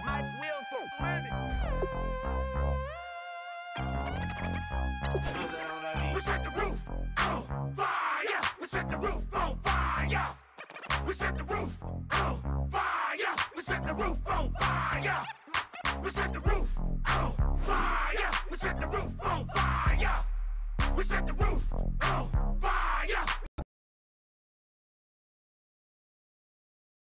Mike Will for money. We set the roof on fire. We set the roof on fire. We set the roof on fire. We set the roof on fire. We set the roof on fire. We set the roof on fire.